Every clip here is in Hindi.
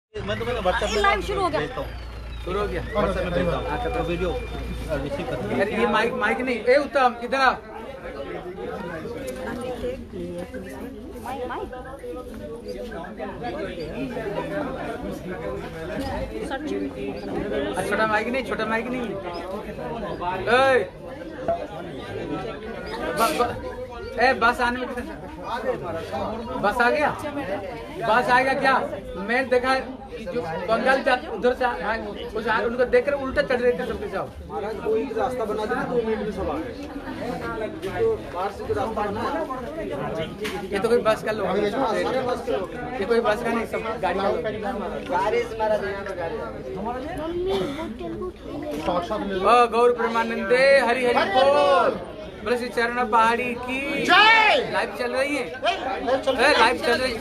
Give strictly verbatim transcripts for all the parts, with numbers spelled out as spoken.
मैं तुम्हें व्हाट्सएप में लाइव शुरू हो गया शुरू हो गया व्हाट्सएप में भेजता हूं। अच्छा तो वीडियो रिसीव कर। अरे ये माइक माइक नहीं ए उत्तम इधर आ। छोटा माइक नहीं छोटा माइक नहीं ए ए बस आने में कितना बस आ गया बस आएगा क्या। मैं देखा कि जो बंगाल उधर से कुछ उनको देख कर उल्टा चढ़ रहे थे सबके सब। कोई रास्ता बना देना दो मिनट में सब आ गए। जो बाहर से जो रास्ता बना ये तो कोई बस का लोग ये कोई बस का नहीं सब गाड़ी का गाड़ी से मारा देना तो गाड़ी ओ गौर प्रेमानंदे हरि हरि बोल बोले श्री चरण पहाड़ी की जय। लाइव चल रही है लाइव चल रही है।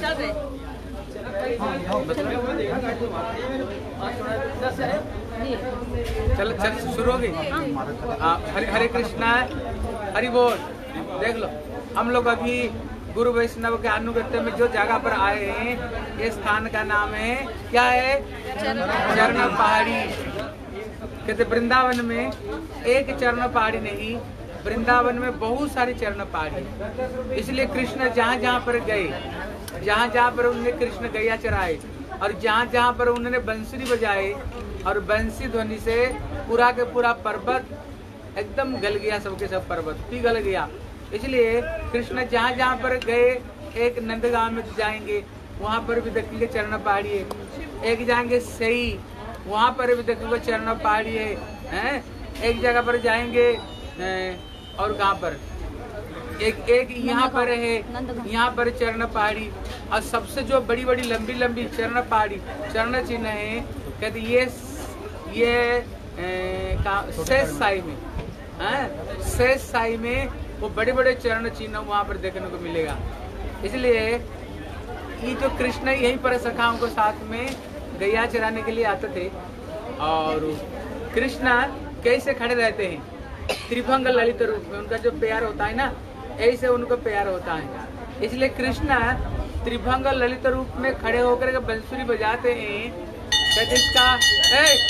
चल चल शुरू हो गई। हरे हरे कृष्णा हरि बोल। देख लो हम लोग अभी गुरु वैष्णव के अनुगत्य में जो जगह पर आए हैं ये स्थान का नाम है क्या है चरण पहाड़ी। कहते वृंदावन में एक चरण पहाड़ी नहीं वृंदावन में बहुत सारी चरण पहाड़ी। इसलिए कृष्ण जहाँ जहाँ पर गए जहाँ जहाँ पर उन्होंने कृष्ण गैया चराए और जहाँ जहाँ पर उन्होंने बंसुरी बजाए और बंसी ध्वनि से पूरा के पूरा पर्वत एकदम गल गया सबके सब पर्वत पिघल गया। इसलिए कृष्ण जहाँ जहाँ पर गए एक नंदगांव में जाएंगे वहाँ पर भी देखेंगे चरण पहाड़ी है। एक जाएंगे सही वहाँ पर भी देखेंगे चरण पहाड़ी है, हैं? एक जगह पर जाएंगे और कहाँ पर एक एक यहाँ पर है यहाँ पर चरण पहाड़ी और सबसे जो बड़ी बड़ी लंबी लंबी चरण पहाड़ी चरण चिन्ह है कहते ये ये शेष साई में हैं शेष साई में वो बड़े बड़े चरण चिन्ह वहाँ पर देखने को मिलेगा। इसलिए ये जो कृष्ण यहीं पर सखाओं को साथ में गैया चराने के लिए आते थे और कृष्ण कैसे खड़े रहते हैं त्रिभंग ललित रूप में उनका जो प्यार होता है ना ऐसे उनको प्यार होता है। इसलिए कृष्ण त्रिभंग ललित रूप में खड़े होकर के बंसुरी बजाते हैं। इसका ए, ए,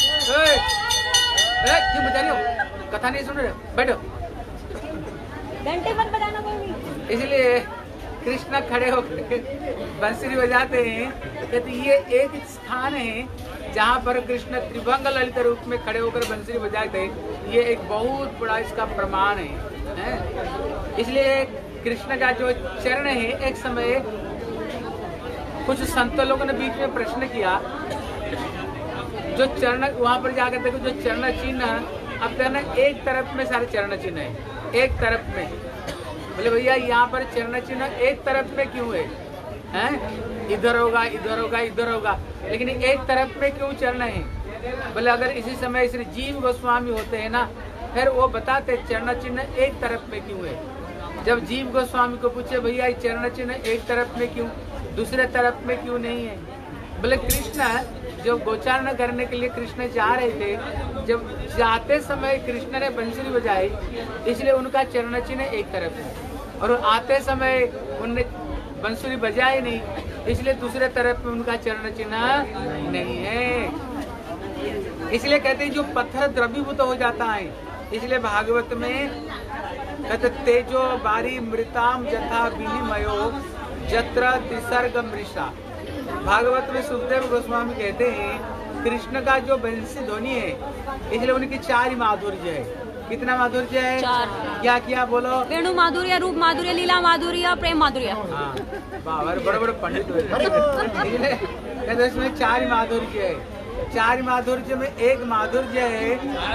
ए, क्यों बजा रही हो कथा नहीं सुन रहे बैठो घंटे मत बजाना कोई। इसलिए कृष्ण खड़े होकर बंसुरी बजाते हैं कहते ये एक स्थान है जहाँ पर कृष्ण त्रिभंग ललित रूप में खड़े होकर बंसुरी बजाते ये एक बहुत बड़ा इसका प्रमाण है, है? इसलिए कृष्ण का जो चरण है एक समय कुछ संत लोगों ने बीच में प्रश्न किया जो चरण वहाँ पर जाकर देखो जो चरण चिन्ह अब देखना एक तरफ में सारे चरण चिन्ह है एक तरफ में। बोले भैया यहाँ पर चरण चिन्ह एक तरफ में क्यों है, हैं? इधर होगा इधर होगा इधर होगा लेकिन एक तरफ में क्यों चरण है। बोले अगर इसी समय श्री जीव गोस्वामी होते हैं ना फिर वो बताते चरण चिन्ह एक तरफ में क्यों है। जब जीव गोस्वामी को पूछे भैया चरण चिन्ह एक तरफ में क्यों दूसरे तरफ में क्यों नहीं है। बोले कृष्ण जब गोचारण करने के लिए कृष्ण जा रहे थे जब जाते समय कृष्ण ने बंसुरी बजाई इसलिए उनका चरण चिन्ह एक तरफ है और आते समय उनने बंसुरी बजाई नहीं इसलिए दूसरे तरफ में उनका चरण चिन्ह नहीं है। इसलिए कहते हैं जो पत्थर द्रवीभूत हो जाता है इसलिए भागवत में कहते तेजो बारी मृताम जथा विनिमयो जत्र त्रिसर्ग मृषा। भागवत में सुखदेव गोस्वामी कहते हैं कृष्ण का जो बंसी ध्वनि है इसलिए उनकी चार माधुर्य है। कितना माधुर्य है चार। क्या क्या बोलो वेणु माधुर्य रूप माधुर्य लीला माधुर्य प्रेम माधुर्य। हाँ बड़े बड़े पंडित कहते इसमें चार माधुर्य है। चार माधुर्य में एक माधुर्य है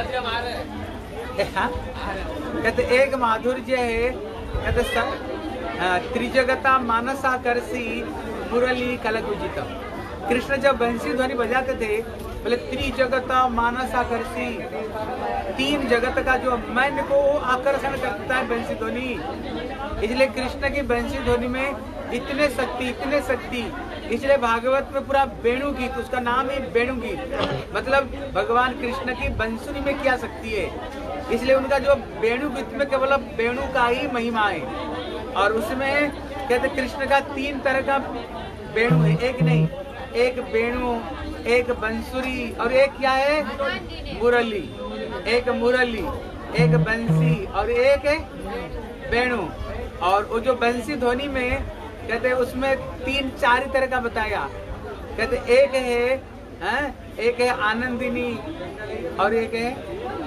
कहते एक माधुर्य है कहते त्रिजगता मानसाकर्षी मुरली कलकुजित। कृष्ण जब बंसी ध्वनि बजाते थे बोले त्रिजगता मानसाकर्षी तीन जगत का जो मन को आकर्षण करता है बंसी ध्वनि। इसलिए कृष्ण की बंसी ध्वनि में इतने शक्ति इतने शक्ति इसलिए भागवत में पूरा वेणु गीत उसका नाम है वेणु गीत मतलब भगवान कृष्ण की बंसुरी में क्या शक्ति है। इसलिए उनका जो वेणु गीत में केवल वेणु का ही महिमा है और उसमें कहते कृष्ण का तीन तरह का वेणु है एक नहीं एक वेणु, एक बंसुरी और एक क्या है मुरली, एक मुरली, एक बंसी और एक वेणु। और वो जो बंसी ध्वनि में कहते हैं उसमें तीन चार तरह का बताया। कहते एक है, हैं? एक है आनंदिनी और एक है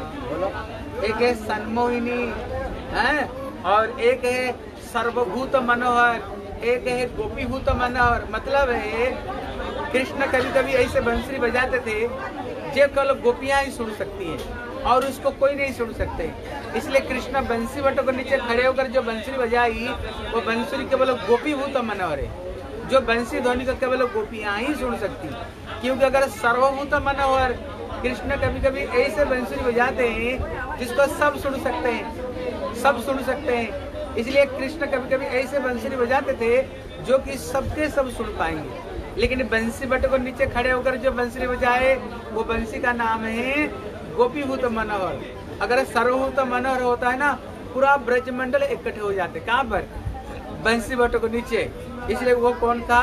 एक है सन्मोहिनी, हैं? और एक है सर्वभूत मनोहर, एक है गोपीभूत मनोहर। मतलब है कृष्ण कभी कभी ऐसे बंसुरी बजाते थे जो केवल गोपियां ही सुन सकती हैं और उसको कोई नहीं सुन सकते। इसलिए कृष्ण बंसी बटों के नीचे खड़े होकर जो बंसुरी बजाई वो बंसुरी केवल गोपीभूत मनोहर है, जो बंसी ध्वनि को केवल गोपियां ही सुन सकती। क्योंकि अगर सर्वभूत मनोहर कृष्ण कभी कभी ऐसे बंसुरी बजाते हैं जिसको सब सुन सकते हैं, सब सुन सकते हैं। इसलिए कृष्ण कभी कभी ऐसे बंसुरी बजाते थे जो कि सबके सब सुन पाएंगे। लेकिन बंसी बटों को नीचे खड़े होकर जो बंसुरी बजाए वो बंसी का नाम है गोपीभूत मनोहर। अगर सर्वभूत मनोहर होता है ना, पूरा ब्रजमंडल इकट्ठे हो जाते। कहाँ पर? बंसी बटों को नीचे। इसलिए वो कौन था?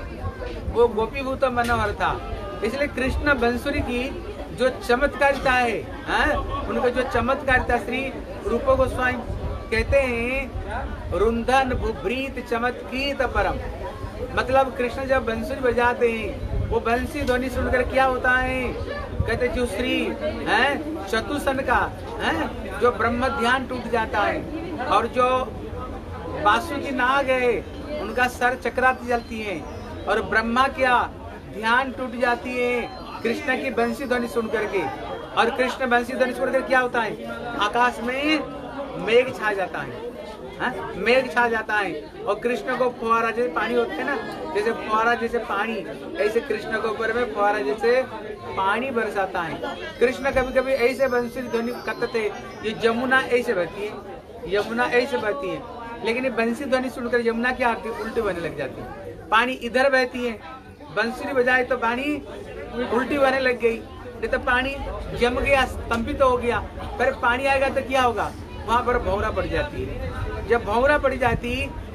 वो गोपीभूत मनोहर था। इसलिए कृष्ण बंसुरी की जो चमत्कारिता है, हैं? उनका जो चमत्कारिता श्री रूप गोस्वामी कहते हैं रुंधन भुभ्रीत चमत्कृत परम। मतलब कृष्ण जब बंसुरी बजाते हैं वो बंसी ध्वनि सुनकर क्या होता है? कहते जो श्री हैं चतुसन का हैं जो ब्रह्म ध्यान टूट जाता है और जो बासुकी नाग है उनका सर चकराती चलती है और ब्रह्मा क्या ध्यान टूट जाती है कृष्ण की बंसी ध्वनि सुन करके। और कृष्ण बंसी ध्वनि सुनकर क्या होता है? आकाश में मेघ छा जाता है, हा? मेघ छा जाता है और कृष्ण को फुहारा जैसे पानी होते है ना, जैसे फुहारा जैसे पानी, ऐसे कृष्ण के ऊपर में फुहारा जैसे पानी बरसाता है। कृष्ण कभी कभी ऐसे बंसुरी ध्वनि करते थे, ये यमुना ऐसे बहती है, यमुना ऐसे बहती है। लेकिन ये बंसी ध्वनि सुनकर यमुना क्या आती है? उल्टी बहने लग जाती है। पानी इधर बहती है, बंसुरी बजाए तो पानी उल्टी बहने लग गई, नहीं तो पानी जम गया, स्तंभित तो हो गया। पर पानी आएगा तो क्या होगा? वहां पर भौरा पड़ जाती है। जब भौरा पड़ जाती,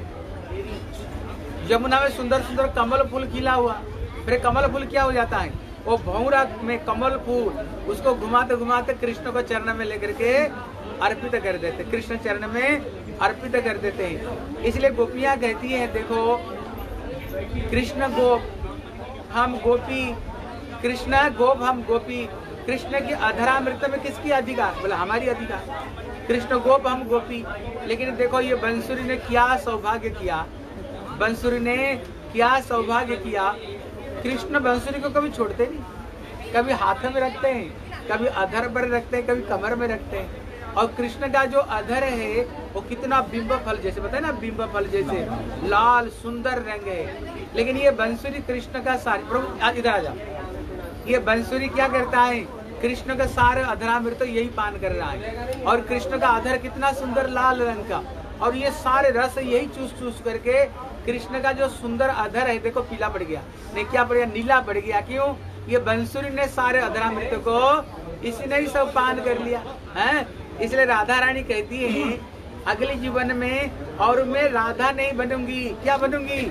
यमुना में सुंदर सुंदर कमल फूल खिला हुआ, फिर कमल फूल क्या हो जाता है? वो भौरा में कमल फूल उसको घुमाते घुमाते कृष्ण को चरण में लेकर के अर्पित कर देते, कृष्ण चरण में अर्पित कर देते हैं। इसलिए गोपियां कहती हैं देखो कृष्ण गोप हम गोपी, कृष्ण गोप हम गोपी। कृष्ण की अधरामृत में किसकी अधिकार? बोला हमारी अधिकार। कृष्ण गोप हम गोपी। लेकिन देखो ये बंसुरी ने क्या सौभाग्य किया, बंसुरी ने क्या सौभाग्य किया। कृष्ण बंसुरी को कभी छोड़ते नहीं, कभी हाथ में रखते हैं, कभी अधर पर रखते हैं, कभी कमर में रखते हैं। और कृष्ण का जो अधर है वो कितना बिंब फल जैसे, पता है ना, बिंब फल जैसे लाल सुंदर रंग है। लेकिन ये बंसुरी कृष्ण का सारे, प्रभु इधर आ जाओ, ये बंसुरी क्या करता है? कृष्ण का सारे अधरामृत तो यही पान कर रहा है। और कृष्ण का अधर कितना सुंदर लाल रंग का, और ये सारे रस यही चूस चूस करके कृष्ण का जो सुंदर अधर है देखो पीला पड़ गया, नहीं क्या पड़ गया? नीला पड़ गया। क्यों? ये बंसुरी ने सारे अधरामृत को इसी ने ही सब पान कर लिया है। इसलिए राधा रानी कहती है अगले जीवन में और मैं राधा नहीं बनूंगी, क्या बनूंगी?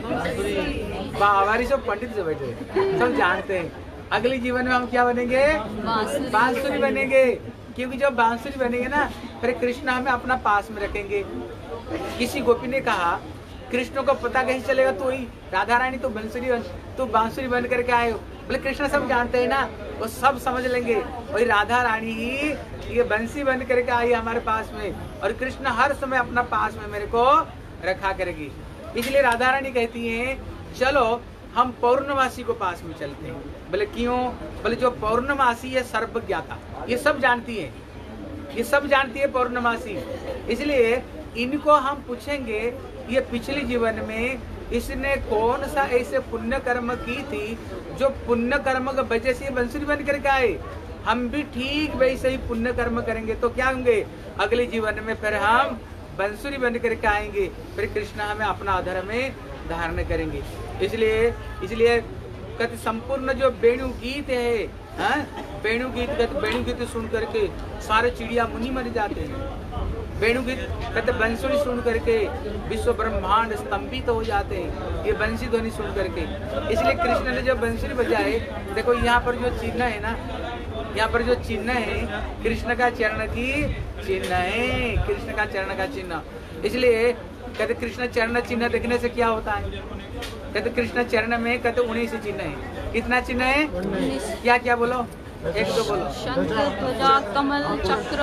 हमारी सब पंडित से बैठे सब जानते हैं अगले जीवन में हम क्या बनेंगे? बांसुरी बनेंगे। क्योंकि जब बांसुरी बनेंगे ना फिर कृष्ण हमें अपना पास में रखेंगे। किसी गोपी ने कहा कृष्ण को पता कैसे चलेगा तू ही राधा रानी तो बांसुरी बन तू बांसुरी बन करके आए हो? बोले कृष्ण सब जानते हैं ना, वो सब समझ लेंगे। वही राधा रानी ही ये बंसी बन करके आई हमारे पास में, और कृष्ण हर समय अपना पास में मेरे को रखा करेगी। इसलिए राधा रानी कहती है चलो हम पौर्णमासी को पास में चलते हैं। बोले क्यों? बोले जो पौर्णमासी है सर्वज्ञाता, ये सब जानती है, ये सब जानती है पौर्णमासी। इसलिए इनको हम पूछेंगे ये पिछले जीवन में इसने कौन सा ऐसे पुण्य कर्म की थी जो पुण्य कर्म की वजह से बंसुरी बन करके आए। हम भी ठीक वैसे ही पुण्य कर्म करेंगे तो क्या होंगे? अगले जीवन में फिर हम बंसुरी बन करके आएंगे, फिर कृष्ण हमें अपना अधर में धारण करेंगे। इसलिए इसलिए कहते संपूर्ण जो वेणु गीत है, हाँ? वेणु गीत कहते वेणु गीत सुन करके सारे चिड़िया मुनि मर जाते हैं। वेणु की कहते बंसुरी सुन करके विश्व ब्रह्मांड स्तंभित तो हो जाते हैं, ये बंसी ध्वनि सुन करके। इसलिए कृष्ण ने जब बंसुरी बजाए, देखो यहाँ पर जो चिन्ह है ना, यहाँ पर जो चिन्ह है कृष्ण का चरण की चिन्ह है, कृष्ण का चरण का चिन्ह। इसलिए कहते कृष्ण चरण चिन्ह देखने से क्या होता है, कहते कृष्ण चरण में कहते उन्नीस चिन्ह है। कितना चिन्ह है? क्या क्या बोलो, एक तो बोलो। शंख, ध्वजा, कमल, चक्र,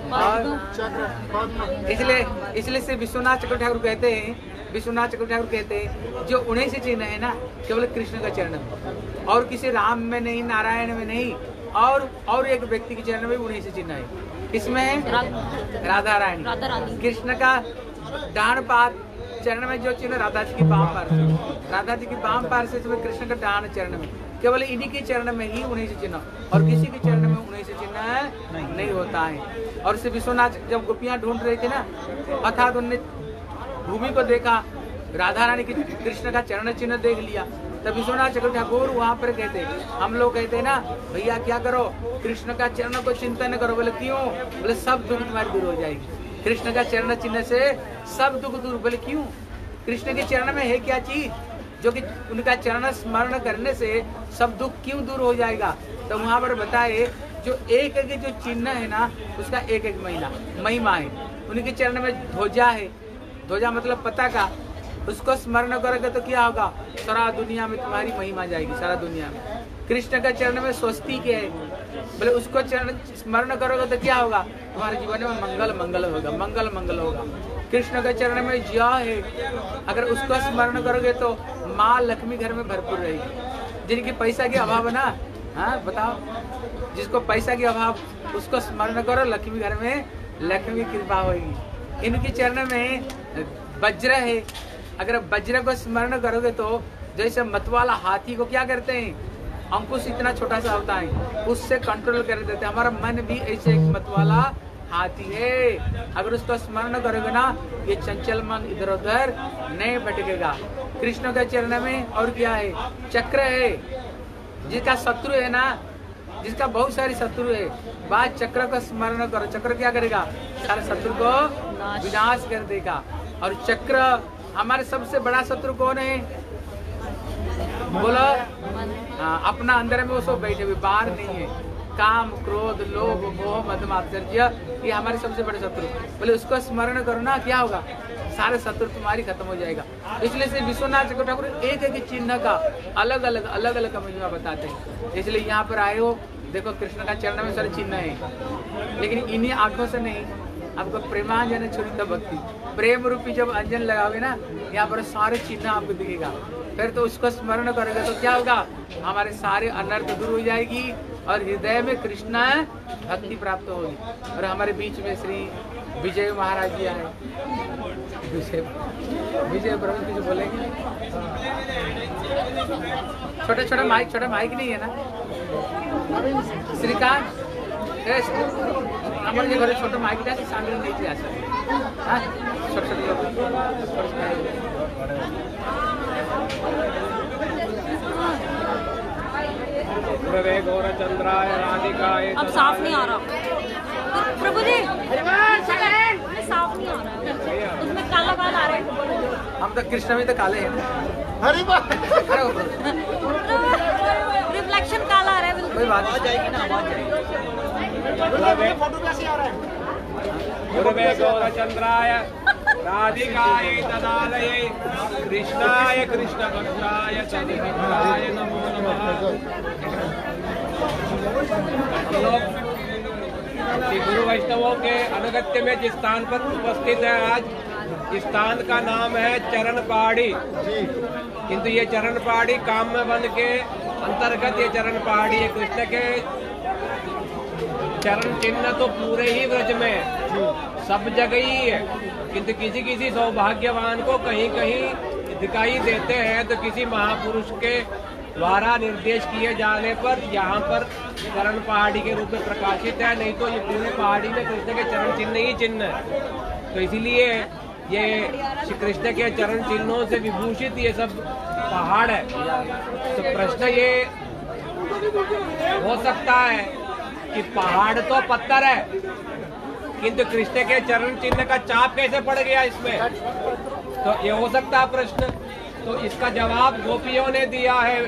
पद्म। इसलिए इसलिए से विश्वनाथ चक्रवर्ती ठाकुर कहते हैं, विश्वनाथ चक्रवर्ती ठाकुर कहते हैं जो उन्नीस चिन्ह है ना केवल कृष्ण का चरण में, और किसी राम में नहीं, नारायण में नहीं, और और एक व्यक्ति के चरण में उन्नीस चिन्ह है। किसमें है? राधा रानी, राधा रानी। कृष्ण का डान पाद चरण में जो चिन्ह राधा जी की बाम पार से, राधा जी की बाम पार से कृष्ण का डान चरण में, केवल इन्हीं के चरण में ही उन्नीस चिन्ह, और किसी के चरण में उन्नीस चिन्ह नहीं, नहीं होता है। और से विश्वनाथ जब गोपियां ढूंढ रही थी ना, अर्थात उन्होंने भूमि को देखा, राधा रानी की कृष्ण का चरण चिन्ह देख लिया, तब विश्वनाथ चक्रवर्ती ठाकुर वहाँ पर कहते, हम लोग कहते हैं ना भैया क्या करो, कृष्ण का चरण को चिंतन करो। बोले क्यों? बोले सब दुख तुम्हारी दूर हो जाएगी, कृष्ण का चरण चिन्ह से सब दुख दूर। बोले क्यों? कृष्ण के चरण में है क्या चीज जो कि उनका चरण स्मरण करने से सब दुख क्यों दूर हो जाएगा? तो वहाँ पर बताए जो एक एक जो चिन्ह है ना उसका एक एक महीना महिमा है। उनके चरण में ध्वजा है, ध्वजा मतलब पताका, उसको स्मरण करोगे तो क्या होगा? सारा दुनिया में तुम्हारी महिमा जाएगी, सारा दुनिया में। कृष्ण का चरण में स्वस्ति के है, बोले उसको चरण स्मरण करोगे तो क्या होगा? तुम्हारे जीवन में मंगल मंगल होगा, मंगल मंगल होगा। कृष्ण के चरण में जय है, अगर उसको स्मरण करोगे तो माँ लक्ष्मी घर में भरपूर रहेगी। जिनकी पैसा की अभाव है ना, हाँ बताओ, जिसको पैसा की अभाव उसको स्मरण करो, लक्ष्मी घर में लक्ष्मी कृपा होगी। इनके चरण में वज्र है, अगर वज्र को स्मरण करोगे तो जैसे मतवाला हाथी को क्या करते हैं, अंकुश इतना छोटा सा होता है, उससे कंट्रोल कर देते हैं। हमारा मन भी ऐसे एक मतवाला हाथी है, अगर उसको स्मरण करोगे ना ये चंचल मन इधर उधर नहीं भटकेगा। कृष्ण के चरण में और क्या है? चक्र है, जिसका शत्रु है ना, जिसका बहुत सारी शत्रु है, बाद चक्र का स्मरण करो, चक्र क्या करेगा? सारे शत्रु को विनाश कर देगा। और चक्र हमारे सबसे बड़ा शत्रु कौन है? बोलो, हाँ, अपना अंदर में वो सब बैठे हुए, बाहर नहीं है। काम, क्रोध, लोभ, मोह, मद, मात्सर्य, ये हमारे सबसे बड़े शत्रु। बोले उसको स्मरण करो ना, क्या होगा? सारे शत्रु तुम्हारी खत्म हो जाएगा। इसलिए से विश्वनाथ चक्रवर्ती ठाकुर एक एक चिन्ह का अलग अलग अलग अलग का महिमा बताते हैं। इसलिए यहाँ पर आए हो, देखो कृष्ण का चरण में सारे चिन्ह है, लेकिन इन्हीं आंखों से नहीं, आपको प्रेमांजन छुरित भक्ति, प्रेम रूपी जब अंजन लगाओगे ना, यहाँ पर सारे चिन्ह आपको दिखेगा। फिर तो उसको स्मरण करोगे तो क्या होगा? हमारे सारे अनर्थ दूर हो जाएगी और हृदय में कृष्ण भक्ति प्राप्त होगी। और हमारे बीच में श्री विजय महाराज जी आए, विजय विजय प्रभु कुछ बोलेंगे? छोटा छोटा माइक, छोटा माइक नहीं है ना? श्रीकांत हमारे घर छोटा माइक था, शामिल नहीं किया छोटे छोटे गौरचंद्राय राधिकाय। अब साफ नहीं आ रहा प्रभु जी, साफ नहीं आ रहा, उसमें काला काला आ रहा है। हम तो कृष्ण में तो काले हैं। हरी बात, रिफ्लेक्शन काला आ रहा है बिल्कुल। कोई बात आ जाएगी ना, आवाज जाएगी। फोटो कैसे आ रहा है? गुरुवे गौरचंद्राय राधिकाय तदालये कृष्णाय कृष्ण भक्ताय तदिमित्राय नमो नमः। श्री गुरु वैष्णवों के अनुगत्य में जिस स्थान पर उपस्थित है आज, इस स्थान का नाम है चरण पहाड़ी। किंतु ये चरण पहाड़ी काम्य वन के अंतर्गत ये चरण पहाड़ी है। कृष्ण के चरण चिन्ह तो पूरे ही व्रज में सब जगह ही है, किंतु किसी किसी सौभाग्यवान को कहीं कहीं दिखाई देते हैं। तो किसी महापुरुष के द्वारा निर्देश किए जाने पर यहाँ पर चरण पहाड़ी के रूप में प्रकाशित है, नहीं तो ये पूरे पहाड़ी में कृष्ण के चरण चिन्ह ही चिन्ह है। तो इसीलिए ये श्री कृष्ण के चरण चिन्हों से विभूषित ये सब पहाड़ है। तो प्रश्न ये हो सकता है कि पहाड़ तो पत्थर है, किंतु कृष्ण के चरण चिन्ह का छाप कैसे पड़ गया इसमें? तो ये हो सकता है प्रश्न। तो इसका जवाब गोपियों ने दिया है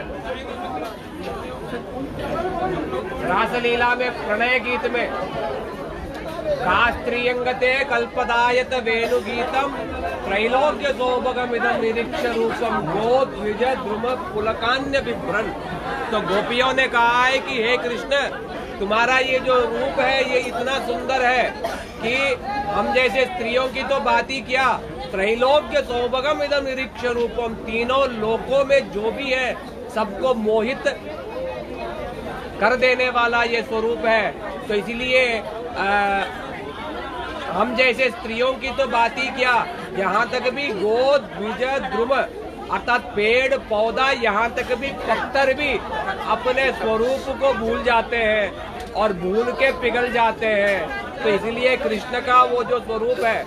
रासलीला में, प्रणय गीत में। कास्त्रियंगते कल्पदायत वेणुगीतम त्रैलोक्य सौभगमिदं निरीक्ष रूपम गो द्विज द्रुम पुलकान्य बिभ्रन। तो गोपियों ने कहा है कि हे कृष्ण, तुम्हारा ये जो रूप है ये इतना सुंदर है कि हम जैसे स्त्रियों की तो बात ही क्या, त्रैलोक्य सौभगम इदं निरीक्ष रूपम, तीनों लोकों में जो भी है सबको मोहित कर देने वाला ये स्वरूप है। तो इसलिए आ, हम जैसे स्त्रियों की तो बात ही क्या, यहाँ तक भी गो द्विज द्रुम अर्थात पेड़ पौधा, यहाँ तक भी पत्थर भी अपने स्वरूप को भूल जाते हैं और भूल के पिघल जाते हैं। तो इसलिए कृष्ण का वो जो स्वरूप है,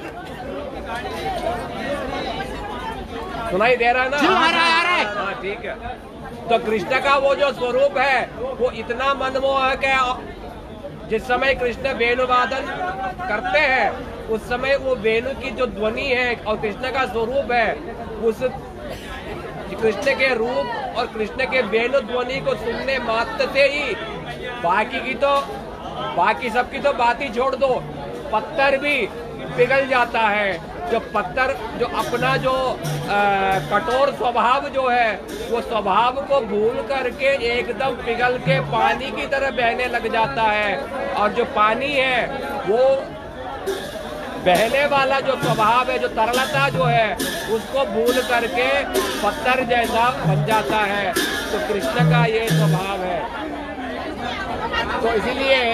सुनाई दे रहा है ना? आ रहा है, आ रहा है। हाँ ठीक है। तो कृष्ण का वो जो स्वरूप है वो इतना मनमोहक है। जिस समय कृष्ण वेणुवादन करते हैं उस समय वो वेणु की जो ध्वनि है और कृष्ण का स्वरूप है, उस कृष्ण के रूप और कृष्ण के वेणु ध्वनि को सुनने मात्र से ही बाकी की तो बाकी सबकी तो बात ही छोड़ दो, पत्थर भी पिघल जाता है। जो पत्थर जो अपना जो आ, कठोर स्वभाव जो है वो स्वभाव को भूल करके एकदम पिघल के पानी की तरह बहने लग जाता है। और जो पानी है वो बहने वाला जो स्वभाव है, जो तरलता जो है, उसको भूल करके पत्थर जैसा बन जाता है। तो कृष्ण का ये स्वभाव है। तो इसीलिए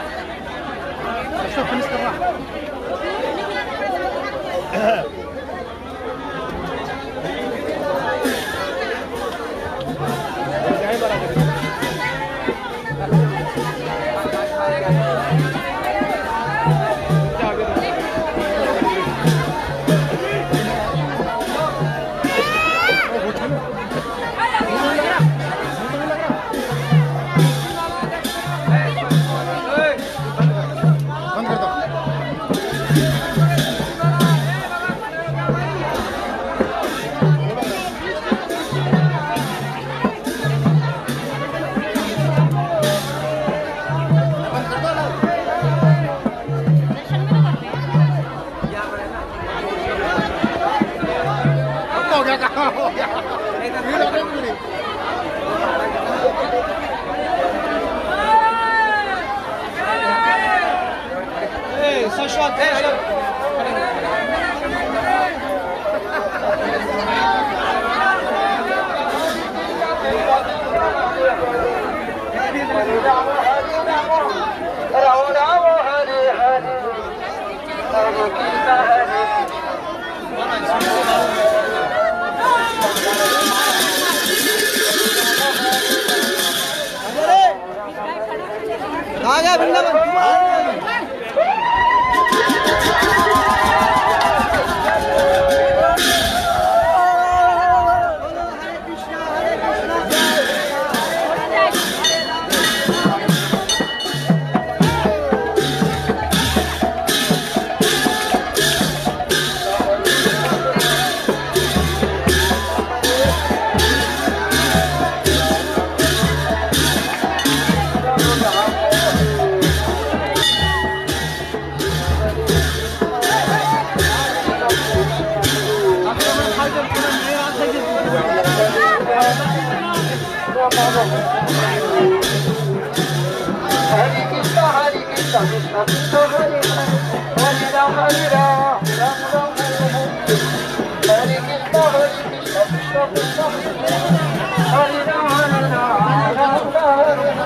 आ गया Vrindavan. Hare Krishna, Hare Krishna, Krishna Krishna, Hare Hare, Hare Ram, Hare Ram, Ram Ram, Hare Hare. Hare Krishna, Hare Krishna, Krishna Krishna, Hare Ram, Hare Ram, Ram Ram, Hare Hare.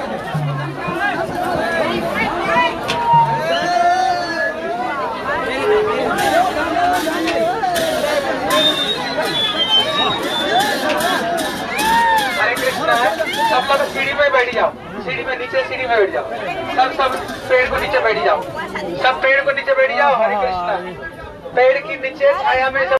सब लोग सीढ़ी में बैठ जाओ, सीढ़ी में नीचे सीढ़ी में बैठ जाओ, सब सब पेड़ को नीचे बैठ जाओ, सब पेड़ को नीचे बैठ जाओ। हरे कृष्णा, पेड़ की नीचे छाया में सब